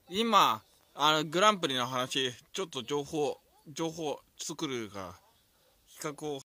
今、グランプリの話、ちょっと情報作るから、企画を